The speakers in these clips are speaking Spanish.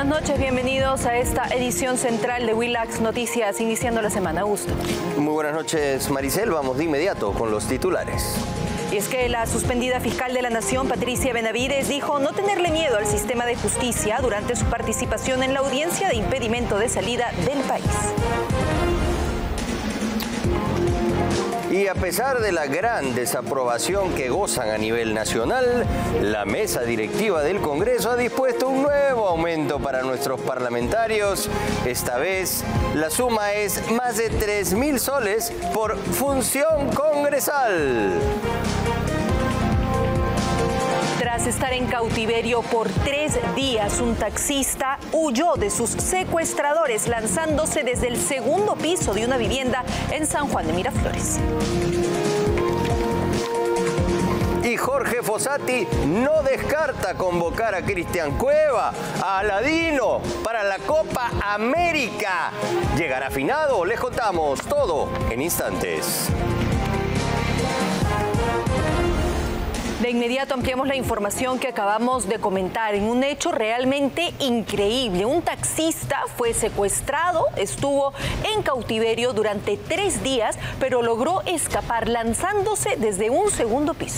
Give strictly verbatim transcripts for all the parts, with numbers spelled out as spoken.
buenas noches, bienvenidos a esta edición central de Willax Noticias, iniciando la semana. Augusto. Muy buenas noches, Maricel. Vamos de inmediato con los titulares. Y es que la suspendida fiscal de la Nación, Patricia Benavides, dijo no tenerle miedo al sistema de justicia durante su participación en la audiencia de impedimento de salida del país. Y a pesar de la gran desaprobación que gozan a nivel nacional, la mesa directiva del Congreso ha dispuesto un nuevo aumento para nuestros parlamentarios. Esta vez la suma es más de tres mil soles por función congresal. Tras estar en cautiverio por tres días, un taxista huyó de sus secuestradores lanzándose desde el segundo piso de una vivienda en San Juan de Miraflores. Y Jorge Fossati no descarta convocar a Cristian Cueva, a Aladino, para la Copa América. ¿Llegará afinado? Les contamos todo en instantes. De inmediato ampliamos la información que acabamos de comentar en un hecho realmente increíble. Un taxista fue secuestrado, estuvo en cautiverio durante tres días, pero logró escapar lanzándose desde un segundo piso.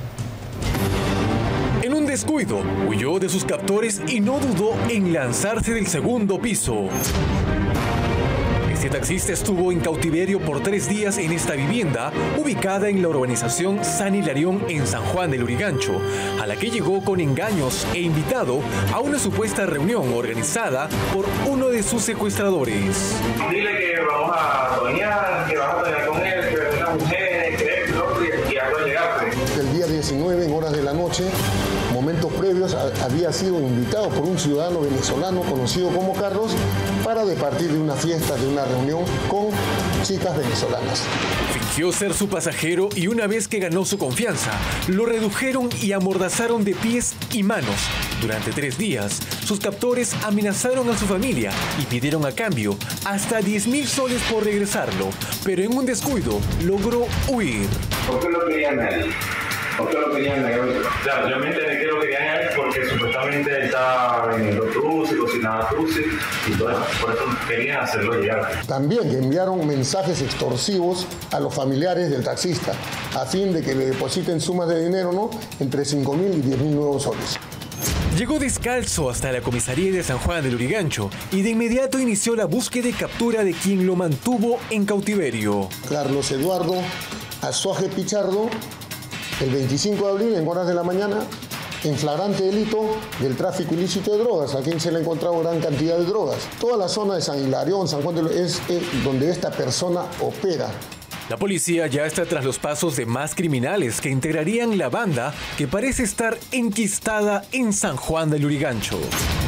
En un descuido, huyó de sus captores y no dudó en lanzarse del segundo piso. Este taxista estuvo en cautiverio por tres días en esta vivienda, ubicada en la urbanización San Hilarión en San Juan del Lurigancho, a la que llegó con engaños e invitado a una supuesta reunión organizada por uno de sus secuestradores. Dile que vamos a soñar, que vas a soñar con él, que es una mujer, que es otro y que algo llegar. El día diecinueve, en horas de la noche, momentos previos, había sido invitado por un ciudadano venezolano conocido como Carlos para departir de una fiesta, de una reunión con chicas venezolanas. Fingió ser su pasajero y una vez que ganó su confianza, lo redujeron y amordazaron de pies y manos. Durante tres días, sus captores amenazaron a su familia y pidieron a cambio hasta diez mil soles por regresarlo, pero en un descuido logró huir. ¿Por qué lo querían a él? ¿Por qué lo querían a él? Claro, yo me enteré que lo querían a él porque supuestamente él estaba vendiendo truces, cocinaba truces y todo eso. Por eso querían hacerlo llegar. También enviaron mensajes extorsivos a los familiares del taxista a fin de que le depositen sumas de dinero, ¿no?, entre cinco mil y diez mil nuevos soles. Llegó descalzo hasta la comisaría de San Juan del Lurigancho y de inmediato inició la búsqueda y captura de quien lo mantuvo en cautiverio. Carlos Eduardo Azuaje Pichardo, el veinticinco de abril, en horas de la mañana, en flagrante delito del tráfico ilícito de drogas, a quien se le ha encontrado gran cantidad de drogas. Toda la zona de San Hilarión, San Juan de Lurigancho, es, es donde esta persona opera. La policía ya está tras los pasos de más criminales que integrarían la banda que parece estar enquistada en San Juan del Lurigancho.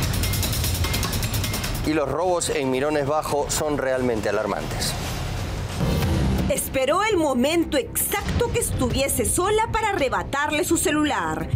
Y los robos en Mirones Bajo son realmente alarmantes. Esperó el momento exacto que estuviese sola para arrebatarle su celular.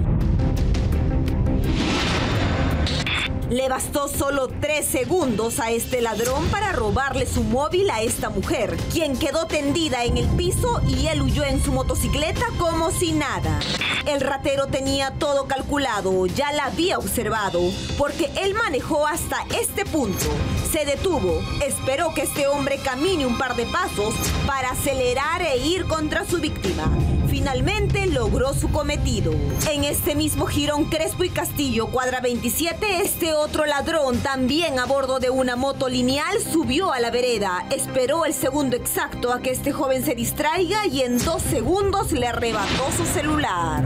Le bastó solo tres segundos a este ladrón para robarle su móvil a esta mujer, quien quedó tendida en el piso y él huyó en su motocicleta como si nada. El ratero tenía todo calculado, ya la había observado, porque él manejó hasta este punto. Se detuvo, esperó que este hombre camine un par de pasos para acelerar e ir contra su víctima. Finalmente logró su cometido. En este mismo jirón Crespo y Castillo, cuadra veintisiete, este otro ladrón, también a bordo de una moto lineal, subió a la vereda. Esperó el segundo exacto a que este joven se distraiga y en dos segundos le arrebató su celular.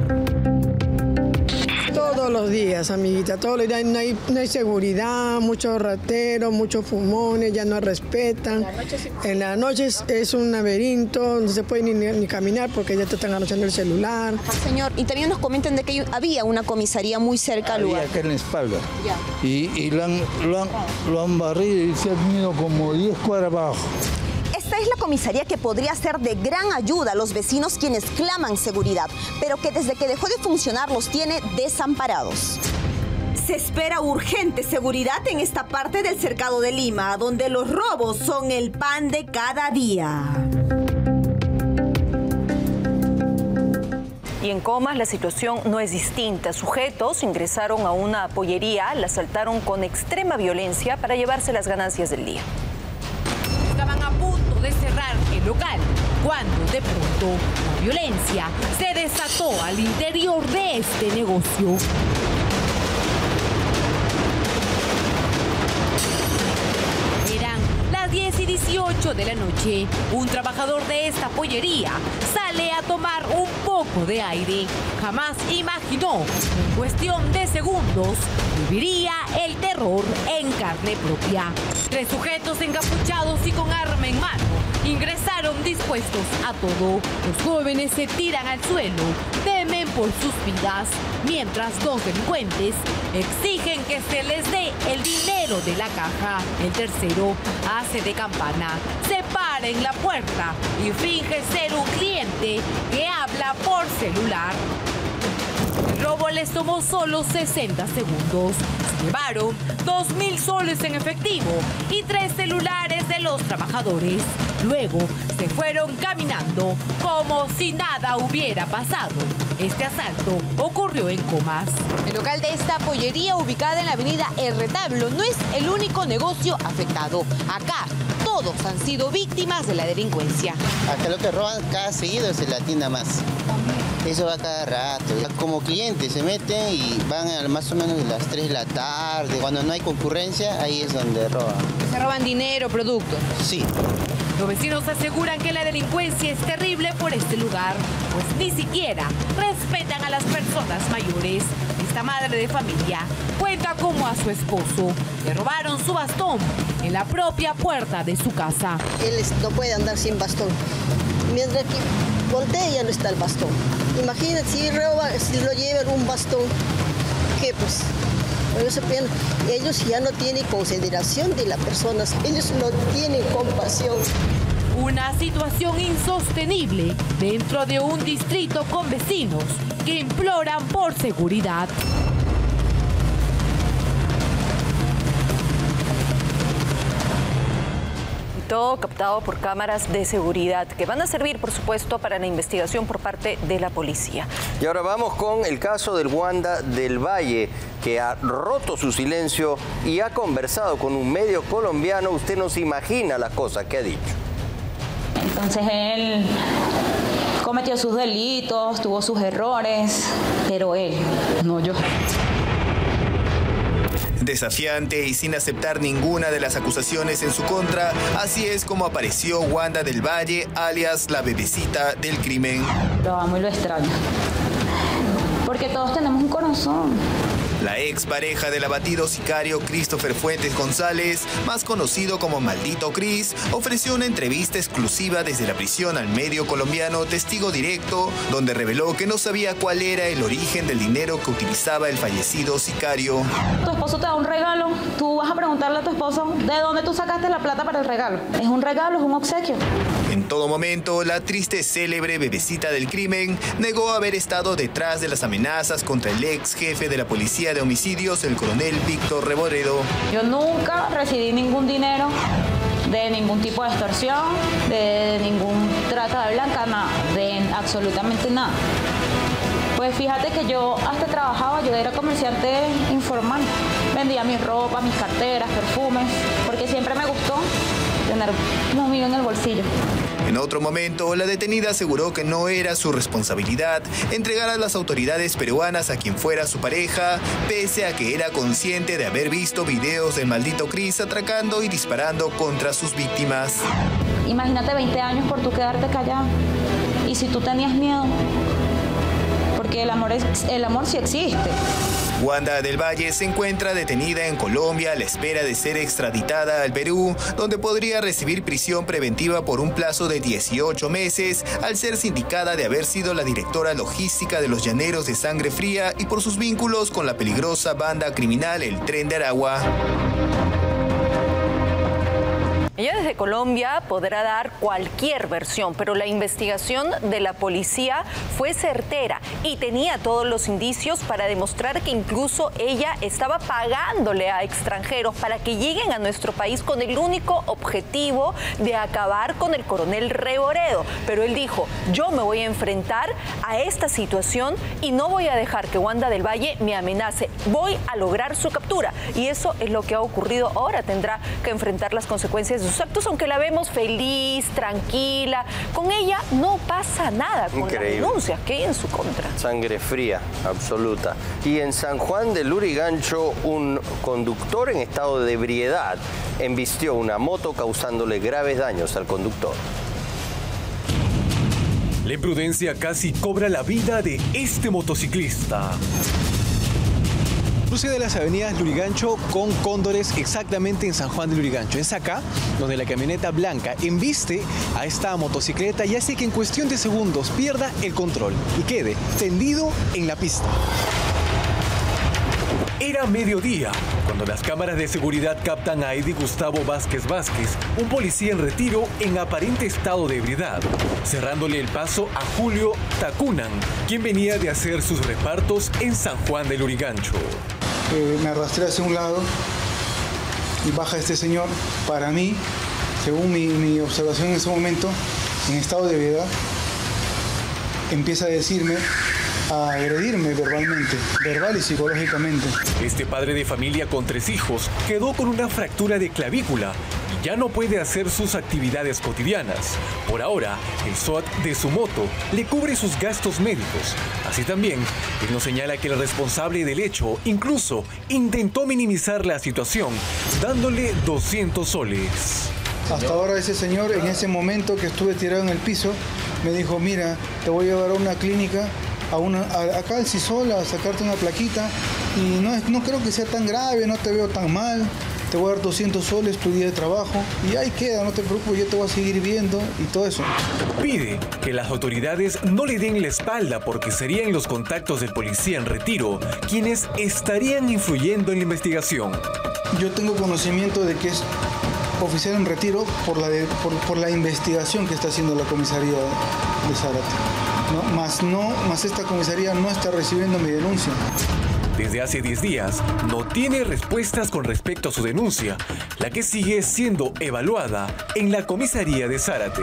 Todos los días, amiguita, todos los días no hay, no hay seguridad, muchos rateros, muchos fumones, ya no respetan. La noche sí. En la noche es, es un laberinto, no se puede ni, ni caminar porque ya te están anochando el celular. Señor, y también nos comentan de que había una comisaría muy cerca al lugar. Había acá en la espalda. Ya. Y, y lo, han, lo, han, lo han barrido y se han venido como diez cuadras abajo. Esta es la comisaría que podría ser de gran ayuda a los vecinos quienes claman seguridad, pero que desde que dejó de funcionar los tiene desamparados. Se espera urgente seguridad en esta parte del cercado de Lima, donde los robos son el pan de cada día. Y en Comas la situación no es distinta. Sujetos ingresaron a una pollería, la asaltaron con extrema violencia para llevarse las ganancias del día. Estaban a punto de cerrar el local cuando de pronto la violencia se desató al interior de este negocio. diez y dieciocho de la noche, un trabajador de esta pollería sale a tomar un poco de aire. Jamás imaginó que en cuestión de segundos viviría el terror en carne propia. Tres sujetos encapuchados y con arma en mano ingresaron dispuestos a todo. Los jóvenes se tiran al suelo, temen por sus vidas, mientras dos delincuentes exigen que se les dé el dinero de la caja. El tercero hace de campana, se para en la puerta y finge ser un cliente que habla por celular. El robo les tomó solo sesenta segundos. Se llevaron dos mil soles en efectivo y tres celulares de los trabajadores. Luego se fueron caminando como si nada hubiera pasado. Este asalto ocurrió en Comas. El local de esta pollería, ubicada en la avenida El Retablo, no es el único negocio afectado. Acá todos han sido víctimas de la delincuencia. Hasta lo que roban cada seguido se la tienda más. Eso va cada rato. Como clientes se meten y van a más o menos a las tres de la tarde. Cuando no hay concurrencia, ahí es donde roban. ¿Se roban dinero, productos? Sí. Los vecinos aseguran que la delincuencia es terrible por este lugar, pues ni siquiera respetan a las personas mayores. Esta madre de familia cuenta cómo a su esposo le robaron su bastón en la propia puerta de su casa. Él no puede andar sin bastón. Mientras que voltea ya no está el bastón. Imagínate si roba, si lo llevan un bastón, ¿qué pues? Ellos ya no tienen consideración de las personas, ellos no tienen compasión. Una situación insostenible dentro de un distrito con vecinos que imploran por seguridad. Todo captado por cámaras de seguridad que van a servir, por supuesto, para la investigación por parte de la policía. Y ahora vamos con el caso del Wanda del Valle, que ha roto su silencio y ha conversado con un medio colombiano. Usted no se imagina las cosas que ha dicho. Entonces él cometió sus delitos, tuvo sus errores, pero él, no yo. Desafiante y sin aceptar ninguna de las acusaciones en su contra, así es como apareció Wanda del Valle, alias la bebecita del crimen. Lo amo y lo extraño, porque todos tenemos un corazón. La ex pareja del abatido sicario Christopher Fuentes González, más conocido como Maldito Cris, ofreció una entrevista exclusiva desde la prisión al medio colombiano Testigo Directo, donde reveló que no sabía cuál era el origen del dinero que utilizaba el fallecido sicario. Tu esposo te da un regalo, tú vas a preguntarle a tu esposo de dónde tú sacaste la plata para el regalo. Es un regalo, es un obsequio. En todo momento, la triste célebre bebecita del crimen negó haber estado detrás de las amenazas contra el ex jefe de la policía de homicidios, el coronel Víctor Reboredo. Yo nunca recibí ningún dinero de ningún tipo de extorsión, de ningún trata de blanca, nada, de absolutamente nada. Pues fíjate que yo hasta trabajaba, yo era comerciante informal, vendía mi ropa, mis carteras, perfumes, porque siempre me gustó tener unos mil en el bolsillo. En otro momento, la detenida aseguró que no era su responsabilidad entregar a las autoridades peruanas a quien fuera su pareja, pese a que era consciente de haber visto videos del Maldito Cris atracando y disparando contra sus víctimas. Imagínate veinte años por tú quedarte callado. Y si tú tenías miedo, porque el amor, es, el amor sí existe. Wanda del Valle se encuentra detenida en Colombia a la espera de ser extraditada al Perú, donde podría recibir prisión preventiva por un plazo de dieciocho meses, al ser sindicada de haber sido la directora logística de los Llaneros de Sangre Fría y por sus vínculos con la peligrosa banda criminal El Tren de Aragua. Ella desde Colombia podrá dar cualquier versión, pero la investigación de la policía fue certera y tenía todos los indicios para demostrar que incluso ella estaba pagándole a extranjeros para que lleguen a nuestro país con el único objetivo de acabar con el coronel Reboredo. Pero él dijo, yo me voy a enfrentar a esta situación y no voy a dejar que Wanda del Valle me amenace. Voy a lograr su captura. Y eso es lo que ha ocurrido ahora. Tendrá que enfrentar las consecuencias de sus actos, aunque la vemos feliz, tranquila. Con ella no pasa nada con Increíble. las denuncias que hay en su contra. Sangre fría, absoluta. Y en San Juan de Lurigancho, un conductor en estado de ebriedad embistió una moto causándole graves daños al conductor. La imprudencia casi cobra la vida de este motociclista. Cruce de las avenidas Lurigancho con Cóndores, exactamente en San Juan de Lurigancho. Es acá donde la camioneta blanca embiste a esta motocicleta y hace que en cuestión de segundos pierda el control y quede tendido en la pista. Era mediodía cuando las cámaras de seguridad captan a Eddie Gustavo Vázquez Vázquez, un policía en retiro en aparente estado de ebriedad, cerrándole el paso a Julio Tacunan, quien venía de hacer sus repartos en San Juan de Lurigancho. Eh, me arrastré hacia un lado y baja este señor. Para mí, según mi, mi observación en ese momento, en estado de ebriedad, empieza a decirme, a agredirme verbalmente, verbal y psicológicamente. Este padre de familia con tres hijos quedó con una fractura de clavícula y ya no puede hacer sus actividades cotidianas. Por ahora, el S O A T de su moto le cubre sus gastos médicos. Así también, él nos señala que el responsable del hecho incluso intentó minimizar la situación, dándole doscientos soles. Hasta ahora ese señor, en ese momento que estuve tirado en el piso, me dijo, mira, te voy a llevar a una clínica, a una, a, acá al Cisol, a sacarte una plaquita, y no, es, no creo que sea tan grave, no te veo tan mal, te voy a dar doscientos soles tu día de trabajo, y ahí queda, no te preocupes, yo te voy a seguir viendo, y todo eso. Pide que las autoridades no le den la espalda porque serían los contactos del policía en retiro quienes estarían influyendo en la investigación. Yo tengo conocimiento de que es oficial en retiro por la, de, por, por la investigación que está haciendo la comisaría de Zárate. No, más, no, más esta comisaría no está recibiendo mi denuncia. Desde hace diez días no tiene respuestas con respecto a su denuncia, la que sigue siendo evaluada en la comisaría de Zárate.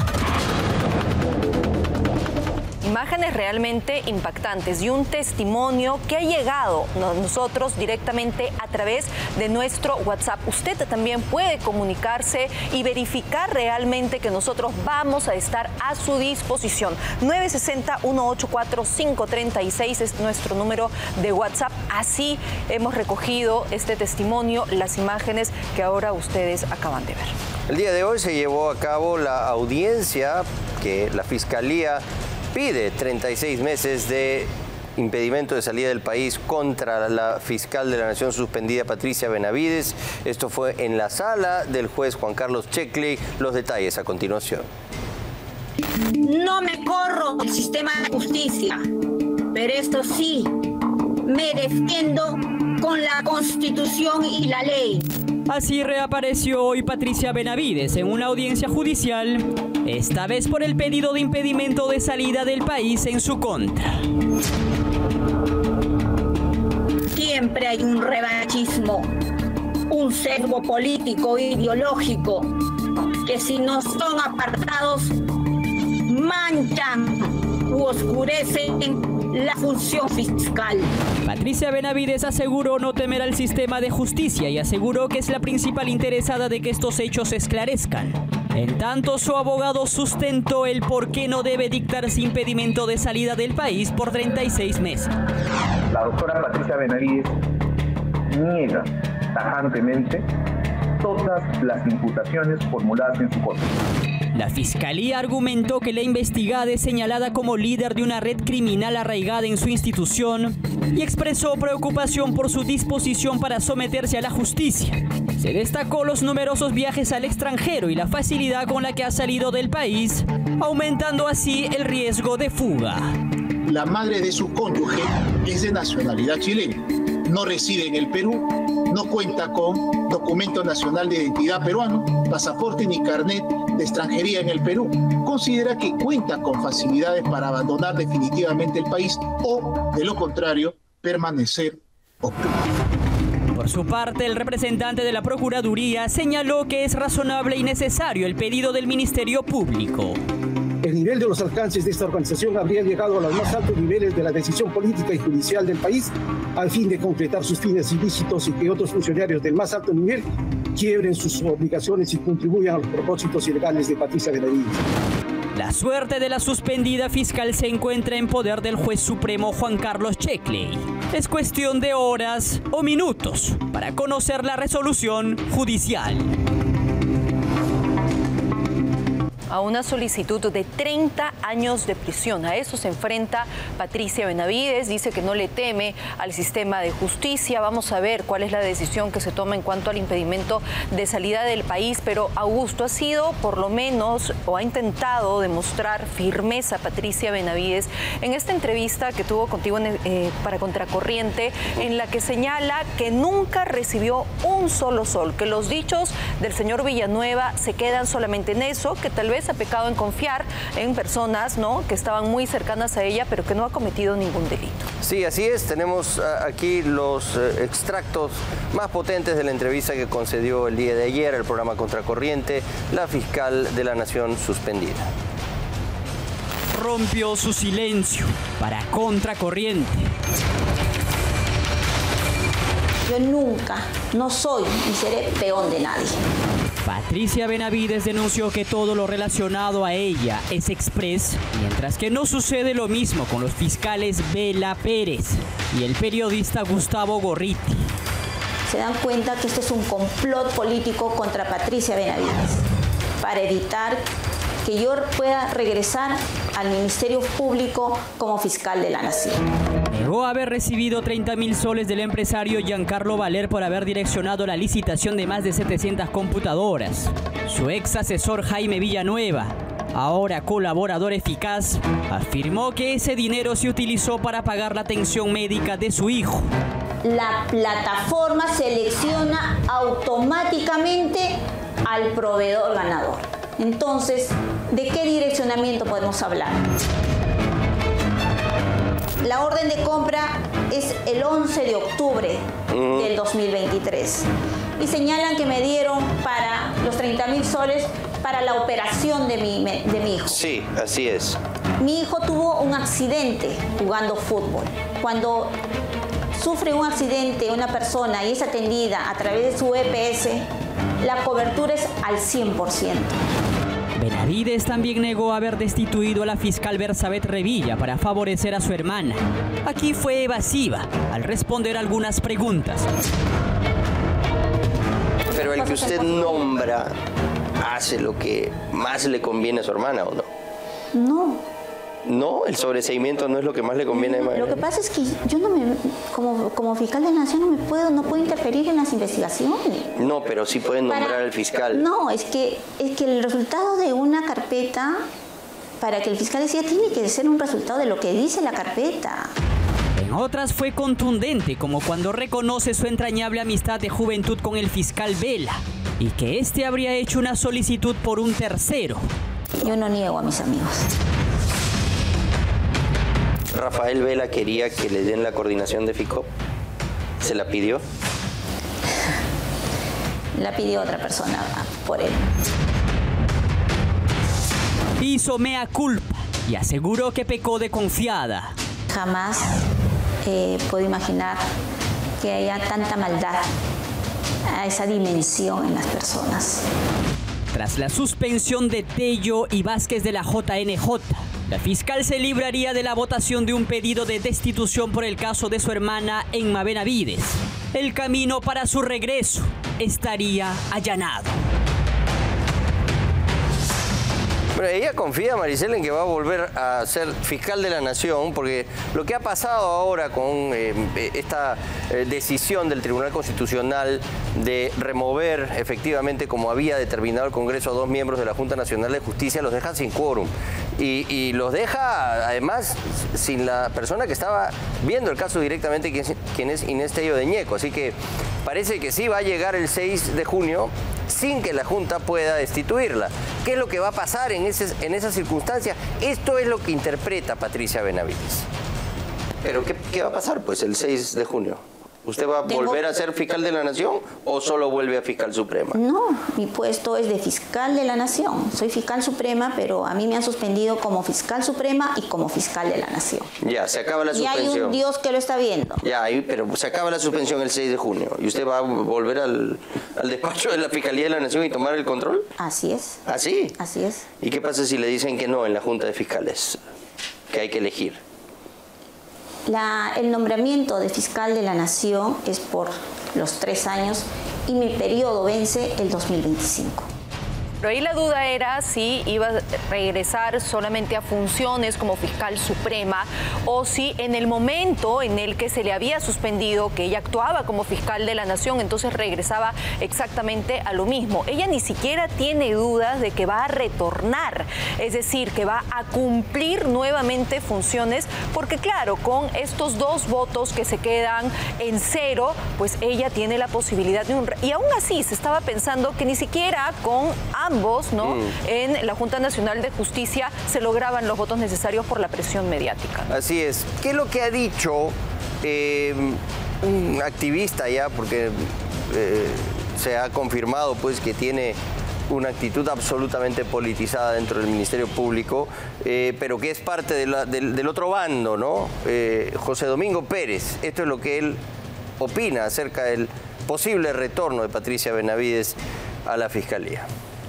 Imágenes realmente impactantes y un testimonio que ha llegado a nosotros directamente a través de nuestro WhatsApp. Usted también puede comunicarse y verificar realmente que nosotros vamos a estar a su disposición. nueve seis cero, uno ocho cuatro, cinco tres seis es nuestro número de WhatsApp. Así hemos recogido este testimonio, las imágenes que ahora ustedes acaban de ver. El día de hoy se llevó a cabo la audiencia que la Fiscalía pide treinta y seis meses de impedimento de salida del país contra la fiscal de la Nación suspendida Patricia Benavides. Esto fue en la sala del juez Juan Carlos Checkley. Los detalles a continuación. No me corro del sistema de justicia, pero esto sí, me defiendo con la Constitución y la ley. Así reapareció hoy Patricia Benavides en una audiencia judicial, esta vez por el pedido de impedimento de salida del país en su contra. Siempre hay un revanchismo, un sesgo político ideológico, que si no son apartados, manchan u oscurecen la función fiscal. Patricia Benavides aseguró no temer al sistema de justicia y aseguró que es la principal interesada de que estos hechos se esclarezcan. En tanto, su abogado sustentó el por qué no debe dictarse impedimento de salida del país por treinta y seis meses. La doctora Patricia Benavides niega tajantemente todas las imputaciones formuladas en su contra. La Fiscalía argumentó que la investigada es señalada como líder de una red criminal arraigada en su institución y expresó preocupación por su disposición para someterse a la justicia. Se destacó los numerosos viajes al extranjero y la facilidad con la que ha salido del país, aumentando así el riesgo de fuga. La madre de su cónyuge es de nacionalidad chilena. no reside en el Perú, no cuenta con documento nacional de identidad peruano, pasaporte ni carnet de extranjería en el Perú, considera que cuenta con facilidades para abandonar definitivamente el país o, de lo contrario, permanecer oculto. Por su parte, el representante de la Procuraduría señaló que es razonable y necesario el pedido del Ministerio Público. El nivel de los alcances de esta organización habría llegado a los más altos niveles de la decisión política y judicial del país al fin de concretar sus fines ilícitos y que otros funcionarios del más alto nivel quiebren sus obligaciones y contribuyan a los propósitos ilegales de Patricia Benavides. La suerte de la suspendida fiscal se encuentra en poder del juez supremo Juan Carlos Checkley. Es cuestión de horas o minutos para conocer la resolución judicial. A una solicitud de treinta años de prisión. A eso se enfrenta Patricia Benavides. Dice que no le teme al sistema de justicia. Vamos a ver cuál es la decisión que se toma en cuanto al impedimento de salida del país. Pero Augusto ha sido, por lo menos, o ha intentado demostrar firmeza Patricia Benavides en esta entrevista que tuvo contigo en, eh, para Contracorriente, en la que señala que nunca recibió un solo sol, que los dichos del señor Villanueva se quedan solamente en eso, que tal vez ha pecado en confiar en personas, ¿no?, que estaban muy cercanas a ella, pero que no ha cometido ningún delito. Sí, así es. Tenemos aquí los extractos más potentes de la entrevista que concedió el día de ayer al programa Contracorriente la fiscal de la Nación suspendida. Rompió su silencio para Contracorriente. Yo nunca, no soy ni seré peón de nadie. Patricia Benavides denunció que todo lo relacionado a ella es express, mientras que no sucede lo mismo con los fiscales Bela Pérez y el periodista Gustavo Gorriti. Se dan cuenta que este es un complot político contra Patricia Benavides para evitar que yo pueda regresar al Ministerio Público como fiscal de la Nación. Negó haber recibido treinta mil soles del empresario Giancarlo Valer por haber direccionado la licitación de más de setecientas computadoras. Su ex asesor Jaime Villanueva, ahora colaborador eficaz, afirmó que ese dinero se utilizó para pagar la atención médica de su hijo. La plataforma selecciona automáticamente al proveedor ganador. Entonces, ¿de qué direccionamiento podemos hablar? La orden de compra es el once de octubre del dos mil veintitrés y señalan que me dieron para los treinta mil soles para la operación de mi, de mi hijo. Sí, así es. Mi hijo tuvo un accidente jugando fútbol. Cuando sufre un accidente una persona y es atendida a través de su E P S, la cobertura es al cien por ciento. Benavides también negó haber destituido a la fiscal Bersabet Revilla para favorecer a su hermana. Aquí fue evasiva al responder algunas preguntas. Pero el que usted nombra hace lo que más le conviene a su hermana, ¿o no? No. No, el sobreseimiento no es lo que más le conviene a Magdalena. Lo que pasa es que yo no me, como, como fiscal de la Nación no me puedo, no puedo interferir en las investigaciones. No, pero sí pueden nombrar Para, al fiscal. No, es que, es que el resultado de una carpeta, para que el fiscal decida, tiene que ser un resultado de lo que dice la carpeta. En otras fue contundente, como cuando reconoce su entrañable amistad de juventud con el fiscal Vela y que éste habría hecho una solicitud por un tercero. Yo no niego a mis amigos. Rafael Vela quería que le den la coordinación de FICOP. ¿Se la pidió? La pidió otra persona por él. Hizo mea culpa y aseguró que pecó de confiada. Jamás eh, puedo imaginar que haya tanta maldad a esa dimensión en las personas. Tras la suspensión de Tello y Vázquez de la J N J, la fiscal se libraría de la votación de un pedido de destitución por el caso de su hermana Emma Benavides. El camino para su regreso estaría allanado. Pero ella confía, Maricela, en que va a volver a ser fiscal de la Nación, porque lo que ha pasado ahora con eh, esta eh, decisión del Tribunal Constitucional de remover efectivamente, como había determinado el Congreso, a dos miembros de la Junta Nacional de Justicia, los deja sin quórum. Y, y los deja, además, sin la persona que estaba viendo el caso directamente, quien es, quien es Inés Tello de Ñeco. Así que parece que sí va a llegar el seis de junio sin que la Junta pueda destituirla. ¿Qué es lo que va a pasar en, ese, en esa circunstancia? Esto es lo que interpreta Patricia Benavides. ¿Pero qué, qué va a pasar, pues, el seis de junio? ¿Usted va a Tengo... volver a ser fiscal de la Nación o solo vuelve a fiscal suprema? No, mi puesto es de fiscal de la Nación. Soy fiscal suprema, pero a mí me han suspendido como fiscal suprema y como fiscal de la Nación. Ya, se acaba la suspensión. Y hay un Dios que lo está viendo. Ya, pero se acaba la suspensión el seis de junio. ¿Y usted va a volver al, al despacho de la Fiscalía de la Nación y tomar el control? Así es. ¿Así? Así es. ¿Y qué pasa si le dicen que no en la Junta de Fiscales? Que hay que elegir. La, el nombramiento de fiscal de la Nación es por los tres años y mi periodo vence el dos mil veinticinco. Pero ahí la duda era si iba a regresar solamente a funciones como fiscal suprema o si en el momento en el que se le había suspendido, que ella actuaba como fiscal de la Nación, entonces regresaba exactamente a lo mismo. Ella ni siquiera tiene dudas de que va a retornar, es decir, que va a cumplir nuevamente funciones, porque claro, con estos dos votos que se quedan en cero, pues ella tiene la posibilidad de un... Y aún así se estaba pensando que ni siquiera con ambos, ¿no? Mm. En la Junta Nacional de Justicia se lograban los votos necesarios por la presión mediática. Así es. ¿Qué es lo que ha dicho eh, un activista ya? Porque eh, se ha confirmado pues que tiene una actitud absolutamente politizada dentro del Ministerio Público, eh, pero que es parte de la, del, del otro bando, ¿no? Eh, José Domingo Pérez. Esto es lo que él opina acerca del posible retorno de Patricia Benavides a la Fiscalía.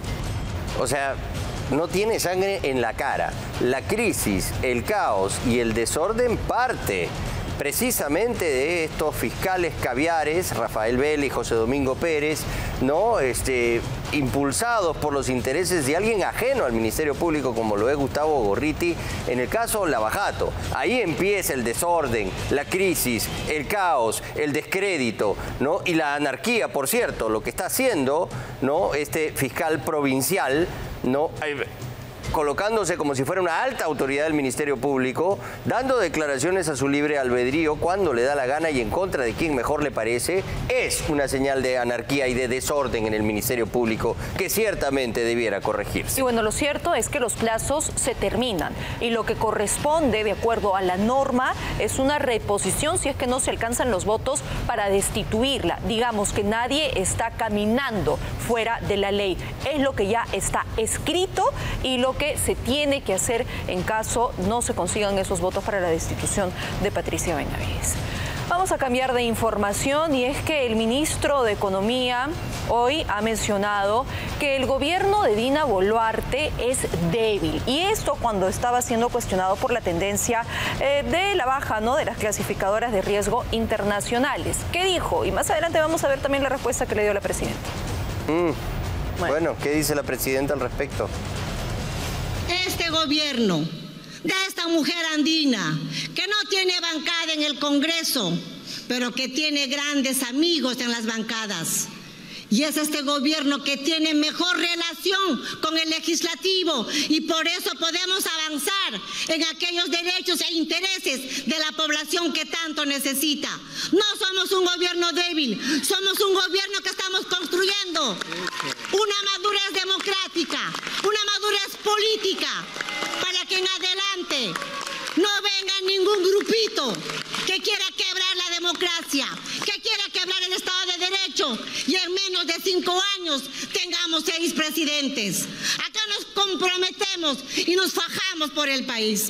O sea, no tiene sangre en la cara. La crisis, el caos y el desorden parte precisamente de estos fiscales caviares, Rafael Vela y José Domingo Pérez, ¿no? Este, impulsados por los intereses de alguien ajeno al Ministerio Público, como lo es Gustavo Gorriti, en el caso Lavajato. Ahí empieza el desorden, la crisis, el caos, el descrédito, ¿no? Y la anarquía, por cierto, lo que está haciendo, ¿no? Este fiscal provincial, ¿no? colocándose como si fuera una alta autoridad del Ministerio Público, dando declaraciones a su libre albedrío cuando le da la gana y en contra de quien mejor le parece, es una señal de anarquía y de desorden en el Ministerio Público que ciertamente debiera corregirse. Y bueno, lo cierto es que los plazos se terminan y lo que corresponde, de acuerdo a la norma, es una reposición si es que no se alcanzan los votos para destituirla. Digamos que nadie está caminando fuera de la ley. Es lo que ya está escrito y lo que se tiene que hacer en caso no se consigan esos votos para la destitución de Patricia Benavides. Vamos a cambiar de información y es que el ministro de Economía hoy ha mencionado que el gobierno de Dina Boluarte es débil. Y esto cuando estaba siendo cuestionado por la tendencia eh, de la baja, ¿no?, de las clasificadoras de riesgo internacionales. ¿Qué dijo? Y más adelante vamos a ver también la respuesta que le dio la presidenta. Mm. Bueno. bueno, ¿qué dice la presidenta al respecto? Este gobierno de esta mujer andina, que no tiene bancada en el Congreso, pero que tiene grandes amigos en las bancadas. Y es este gobierno que tiene mejor relación con el legislativo y por eso podemos avanzar en aquellos derechos e intereses de la población que tanto necesita. No somos un gobierno débil, somos un gobierno que estamos construyendo una madurez democrática, una madurez política, para que en adelante no venga ningún grupito que quiera quebrar la democracia, que quiera quebrar el Estado de Derecho y en menos de cinco años tengamos seis presidentes. Acá nos comprometemos y nos fajamos por el país.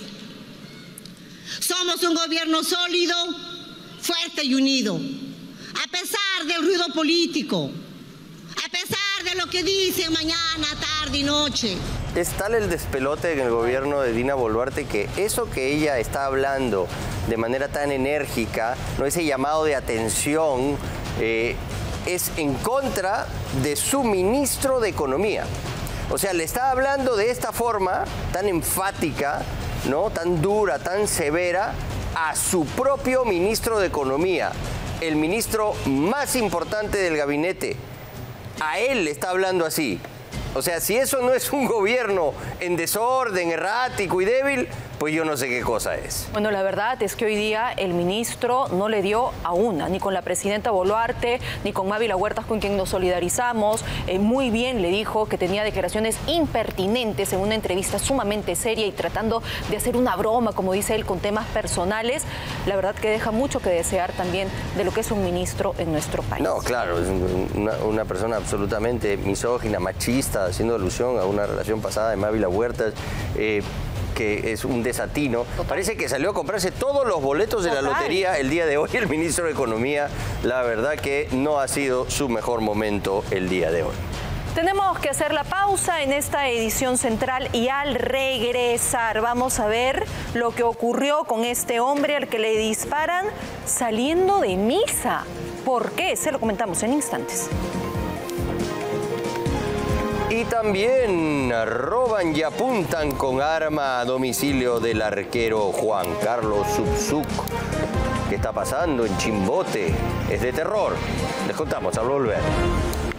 Somos un gobierno sólido, fuerte y unido, a pesar del ruido político, a pesar de lo que dicen mañana, tarde y noche. Es tal el despelote en el gobierno de Dina Boluarte que eso que ella está hablando de manera tan enérgica, no, ese llamado de atención, eh, es en contra de su ministro de Economía. O sea, le está hablando de esta forma tan enfática, ¿no?, tan dura, tan severa, a su propio ministro de Economía, el ministro más importante del gabinete. A él le está hablando así. O sea, si eso no es un gobierno en desorden, errático y débil, pues yo no sé qué cosa es. Bueno, la verdad es que hoy día el ministro no le dio a una, ni con la presidenta Boluarte, ni con Mávila Huertas, con quien nos solidarizamos. Eh, muy bien le dijo que tenía declaraciones impertinentes en una entrevista sumamente seria y tratando de hacer una broma, como dice él, con temas personales. La verdad que deja mucho que desear también de lo que es un ministro en nuestro país. No, claro, es una, una persona absolutamente misógina, machista, haciendo alusión a una relación pasada de Mávila Huertas. Eh, que es un desatino. Total. Parece que salió a comprarse todos los boletos de Total. la lotería el día de hoy el ministro de Economía. La verdad que no ha sido su mejor momento el día de hoy. Tenemos que hacer la pausa en esta edición central y al regresar vamos a ver lo que ocurrió con este hombre al que le disparan saliendo de misa. ¿Por qué? Se lo comentamos en instantes. Y también roban y apuntan con arma a domicilio del arquero Juan Carlos Subzuc. ¿Qué está pasando en Chimbote? Es de terror. Les contamos al volver.